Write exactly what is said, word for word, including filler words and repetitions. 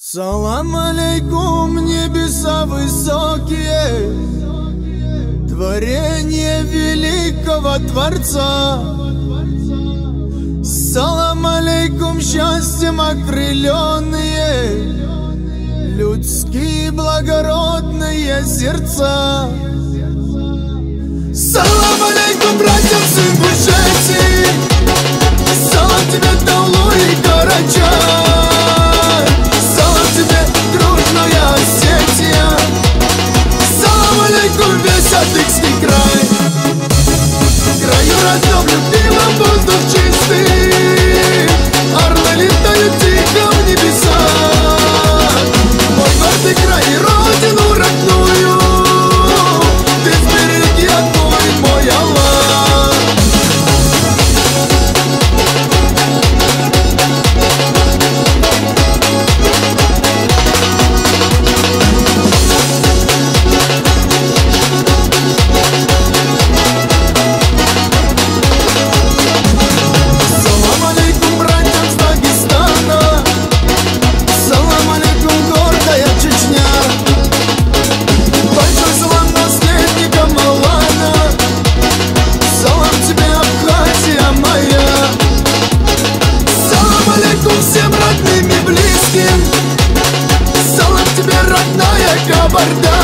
Салам алейкум, небеса высокие, творение великого Творца. Салам алейкум, счастьем окрыленные, людские благородные сердца. Салам алейкум, братьям с Ингушетии, салам тебе, Таулу и Карачай, салам тебе, дружная Осетия, салам алейкум, весь Адыгский край. В краю родном любимом воздух чистый, орлы летают тихо в небеса. Мой гордый край и родину родную ты сбереги, отмой, мой Аллах. Салам алейкум, братьям с Дагестана, салам алейкум, гордая Чечня. Большой салам наследникам Алана, салам тебе, Абхазия моя. Салам алейкум всем родным и близким, салам тебе, родная Кабарда.